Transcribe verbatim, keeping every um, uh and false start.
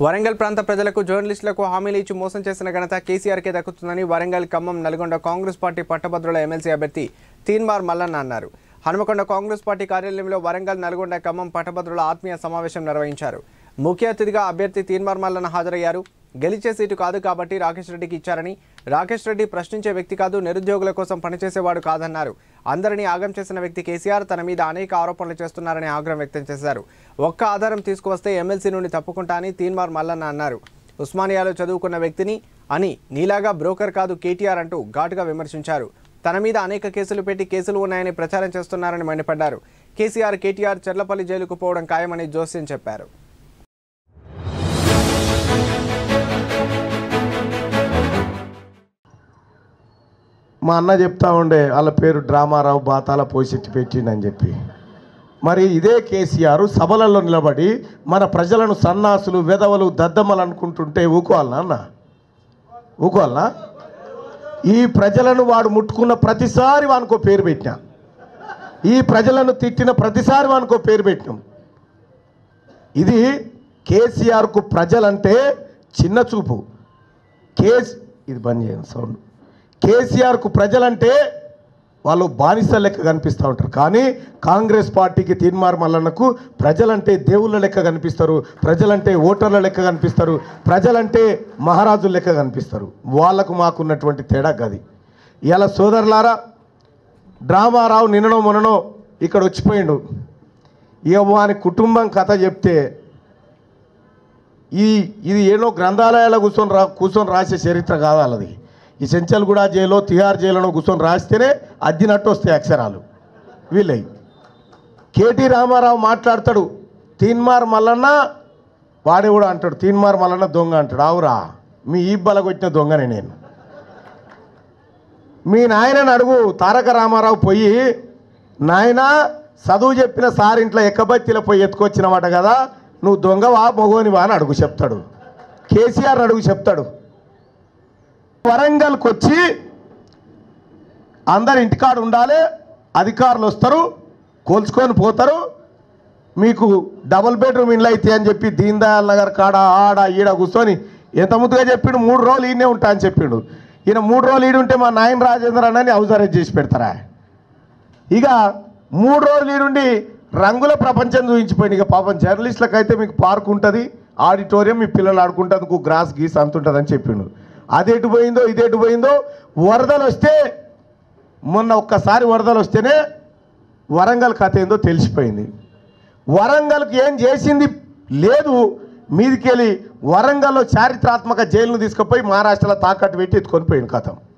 వరంగల్ ప్రాంత ప్రజలకు జర్నలిస్టులకు హామీలు ఇచ్చి మోసం చేసిన ఘనత కేసీఆర్కే దక్కుతుందని వరంగల్ ఖమ్మం నల్గొండ కాంగ్రెస్ పార్టీ పట్టభద్రుల ఎమ్మెల్సీ అభ్యర్థి తీన్మార్ మల్లన్న అన్నారు. హనుమకొండ కాంగ్రెస్ పార్టీ కార్యాలయంలో వరంగల్ నల్గొండ ఖమ్మం పట్టభద్రుల ఆత్మీయ సమావేశం నిర్వహించారు. ముఖ్య అతిథిగా అభ్యర్థి తీన్మార్ మల్లన్న హాజరయ్యారు. గెలిచే సీటు కాదు కాబట్టి రాకేష్ రెడ్డికి ఇచ్చారని, రాకేష్ రెడ్డి ప్రశ్నించే వ్యక్తి కాదు, నిరుద్యోగుల కోసం పనిచేసేవాడు కాదన్నారు. అందరినీ ఆగం చేసిన వ్యక్తి కేసీఆర్ తన మీద అనేక ఆరోపణలు చేస్తున్నారని ఆగ్రహం వ్యక్తం చేశారు. ఒక్క ఆధారం తీసుకువస్తే ఎమ్మెల్సీ నుండి తప్పుకుంటా అని తీన్మార్ మల్లన్న అన్నారు. ఉస్మానియాలో చదువుకున్న వ్యక్తిని అని నీలాగా బ్రోకర్ కాదు కేటీఆర్ అంటూ ఘాటుగా విమర్శించారు. తన మీద అనేక కేసులు పెట్టి కేసులు ఉన్నాయని ప్రచారం చేస్తున్నారని మండిపడ్డారు. కేసీఆర్ కేటీఆర్ చెర్లపల్లి జైలుకు పోవడం ఖాయమని జోస్యం చెప్పారు. మా అన్న చెప్తా ఉండే వాళ్ళ పేరు డ్రామారావు బాతాల పోసిట్టి పెట్టిండని చెప్పి. మరి ఇదే కేసీఆర్ సభలలో నిలబడి మన ప్రజలను సన్నాసులు వెధవలు దద్దమ్మలు అనుకుంటుంటే ఊకోవాలనా అన్న? ఊకోవాలనా? ఈ ప్రజలను వాడు ముట్టుకున్న ప్రతిసారి వానికో పేరు పెట్టినా, ఈ ప్రజలను తిట్టిన ప్రతిసారి వానికో పేరు పెట్టినాం. ఇది కేసీఆర్కు ప్రజలంటే చిన్న చూపు. కేస్ ఇది బంద్ చేయండి సౌండ్. కేసీఆర్కు ప్రజలంటే వాళ్ళు బానిస లెక్క కనిపిస్తూ ఉంటారు. కానీ కాంగ్రెస్ పార్టీకి తీన్మార్ మల్లన్నకు ప్రజలంటే దేవుళ్ళ లెక్క కనిపిస్తారు, ప్రజలంటే ఓటర్ల లెక్క కనిపిస్తారు, ప్రజలంటే మహారాజుల లెక్క కనిపిస్తారు. వాళ్ళకు మాకున్నటువంటి తేడా గది. ఇలా సోదరులారా, డ్రామారావు నిన్ననో మొన్ననో ఇక్కడ వచ్చిపోయిండు. ఇక వాని కుటుంబం కథ చెప్తే ఈ ఇది ఏదో గ్రంథాలయాల్లో కూర్చొని రా కూర్చొని రాసే చరిత్ర కాదు వాళ్ళది. ఈ చెంచల్గూడ జైల్లో తిహార్ జైలులో కూర్చొని రాస్తేనే అద్దినట్టు వస్తాయి అక్షరాలు వీళ్ళవి. కేటీ రామారావు మాట్లాడతాడు, తీన్మార్ మల్లన్న వాడే కూడా అంటాడు, తీన్మార్ మల్లన్న దొంగ అంటాడు. అవురా, మీ ఈ బలగొట్టిన దొంగనే నేను. మీ నాయనని అడుగు, తారక రామారావు పోయి నాయన చదువు చెప్పిన సార్ ఇంట్లో ఎక్కబత్తిలో పోయి ఎత్తుకొచ్చినమాట కదా, నువ్వు దొంగవా మొగోనివా అని అడుగు చెప్తాడు. కేసీఆర్ అడుగు చెప్తాడు. వరంగల్కి వచ్చి అందరు ఇంటికాడ ఉండాలి, అధికారులు వస్తారు, కోల్చుకొని పోతారు, మీకు డబుల్ బెడ్రూమ్ ఇండ్లు అయితే అని చెప్పి దీన్ దయాళ్ నగర్ కాడ ఆడ ఈడ కూర్చొని ఎంత ముద్దుగా చెప్పిండు. మూడు రోజులు ఈయనే ఉంటా అని చెప్పిండు. ఈయన మూడు రోజులు ఈడు ఉంటే మా నాయన రాజేంద్ర అన్నని హౌస్ అరెస్ట్ చేసి పెడతారా? ఇక మూడు రోజులు ఈడుండి రంగుల ప్రపంచం చూపించిపోయింది. ఇక పాపం జర్నలిస్టులకు అయితే మీకు పార్క్ ఉంటుంది, ఆడిటోరియం, మీ పిల్లలు ఆడుకుంటేందుకు గ్రాస్ గీస్ అంత ఉంటుందని చెప్పిండు. అదెటు పోయిందో ఇదెటు పోయిందో. వరదలు వస్తే మొన్న ఒక్కసారి వరదలు వస్తేనే వరంగల్ కథ ఏందో తెలిసిపోయింది. వరంగల్కి ఏం చేసింది లేదు, మీదికెళ్ళి వరంగల్లో చారిత్రాత్మక జైలును తీసుకుపోయి మహారాష్ట్రలో తాకట్టు పెట్టి ఎత్తుకొని పోయింది కథం.